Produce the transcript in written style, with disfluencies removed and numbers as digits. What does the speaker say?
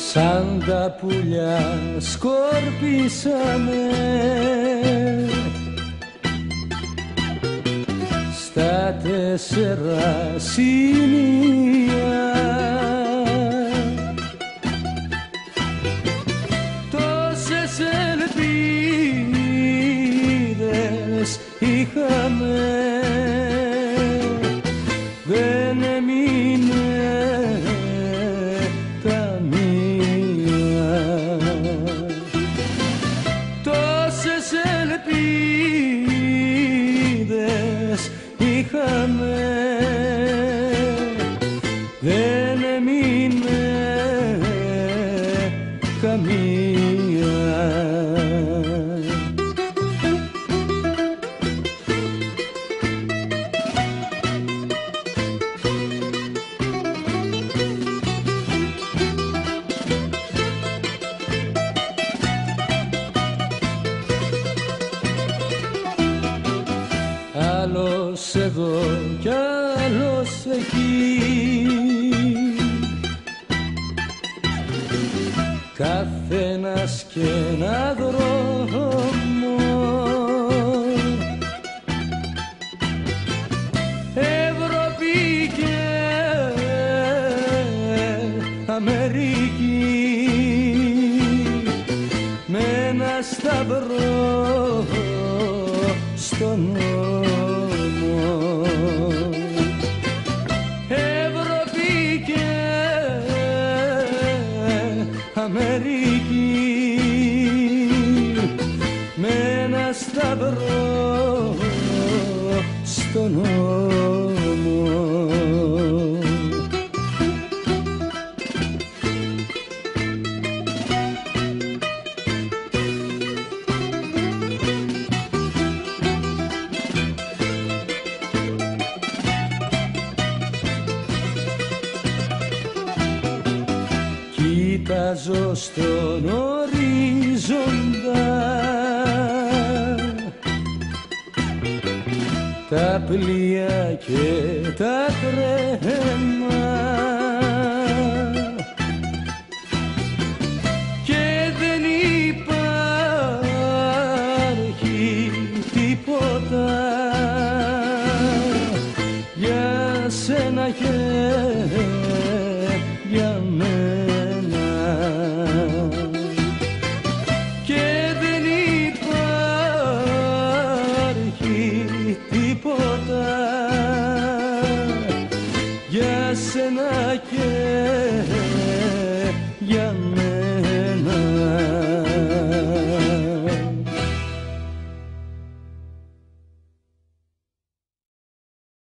σαν τα πουλιά σκορπίσαμε στα 4 σημεία. Τόσες ελπίδες είχαμε, δεν έμεινε καμία. Τόσες ελπίδες είχαμε, δεν έμεινε καμία. Άλλος εδώ κι άλλος εκεί, καθένας κι ένα δρόμο. Ευρώπη και Αμερική, με ένα σταυρό στον νόμο. Ευρώπη και Αμερική, με ένα σταυρό στον νόμο. Κοιτάζω στον ορίζοντα τα πλοία και τα τρένα, και δεν υπάρχει τίποτα για σένα και για μένα. Και δεν υπάρχει τίποτα για σένα και